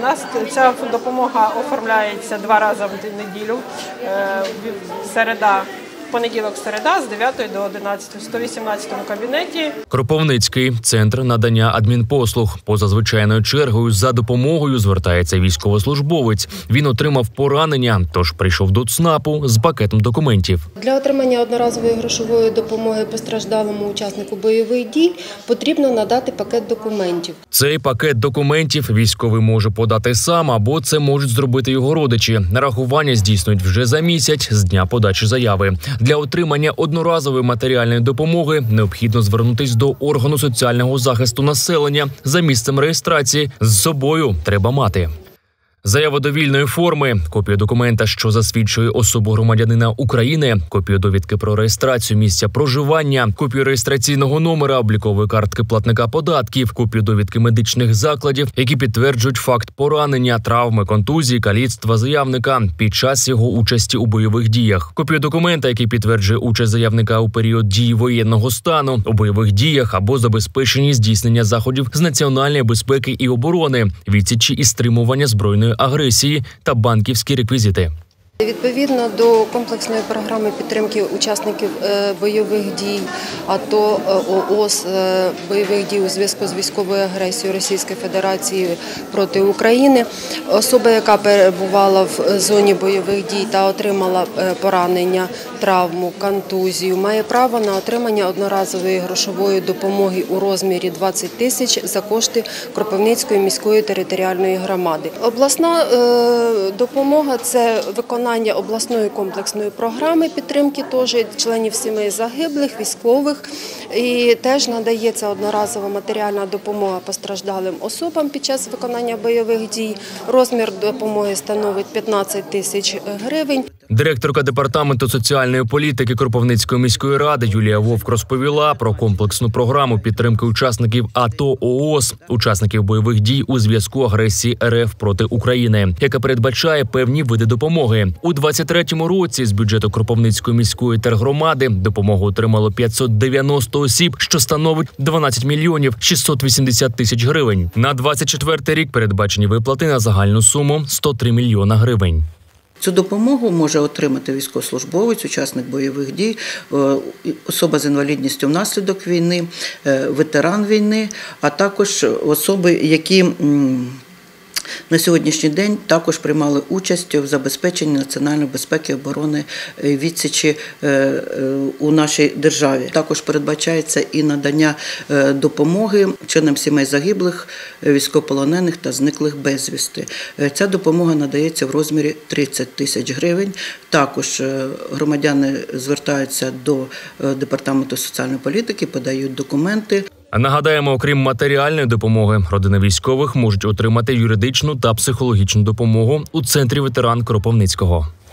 нас ця допомога оформляється 2 рази в неділю, понеділок-середа з 9 до 11 в 118-му кабінеті. Кропивницький – центр надання адмінпослуг. Поза звичайною чергою за допомогою звертається військовослужбовець. Він отримав поранення, тож прийшов до ЦНАПу з пакетом документів. Для отримання одноразової грошової допомоги постраждалому учаснику бойових дій потрібно надати пакет документів. Цей пакет документів військовий може подати сам, або це можуть зробити його родичі. Нарахування здійснюють вже за місяць з дня подачі заяви. Для отримання одноразової матеріальної допомоги необхідно звернутися до органу соціального захисту населення за місцем реєстрації. З собою треба мати заяву довільної форми, копію документа, що засвідчує особу громадянина України, копію довідки про реєстрацію місця проживання, копію реєстраційного номера, облікової картки платника податків, копію довідки медичних закладів, які підтверджують факт поранення, травми, контузії, каліцтва заявника під час його участі у бойових діях, копію документа, який підтверджує участь заявника у період дії воєнного стану, у бойових діях або забезпеченні здійснення заходів з національної безпеки і оборони, відсічі і стримування збройної агресії та банківські реквізити. Відповідно до комплексної програми підтримки учасників бойових дій, АТО, ООС, бойових дій у зв'язку з військовою агресією Російської Федерації проти України, особа, яка перебувала в зоні бойових дій та отримала поранення, травму, контузію, має право на отримання одноразової грошової допомоги у розмірі 20 тисяч за кошти Кропивницької міської територіальної громади. Обласна допомога – це виконання обласної комплексної програми підтримки теж членів сімей загиблих, військових. І теж надається одноразова матеріальна допомога постраждалим особам під час виконання бойових дій. Розмір допомоги становить 15 тисяч гривень. Директорка департаменту соціальної політики Кропивницької міської ради Юлія Вовк розповіла про комплексну програму підтримки учасників АТО, ООС, учасників бойових дій у зв'язку агресії РФ проти України, яка передбачає певні види допомоги. У 2023 році з бюджету Кропивницької міської тергромади допомогу отримало 590 осіб, що становить 12 мільйонів 680 тисяч гривень. На 2024 рік передбачені виплати на загальну суму 103 мільйона гривень. Цю допомогу може отримати військовослужбовець, учасник бойових дій, особа з інвалідністю внаслідок війни, ветеран війни, а також особи, які на сьогоднішній день також приймали участь в забезпеченні національної безпеки, оборони, відсічі у нашій державі. Також передбачається і надання допомоги членам сімей загиблих, військовополонених та зниклих безвісти. Ця допомога надається в розмірі 30 тисяч гривень. Також громадяни звертаються до Департаменту соціальної політики, подають документи. Нагадаємо, окрім матеріальної допомоги, родини військових можуть отримати юридичну та психологічну допомогу у центрі ветеран Кропивницького.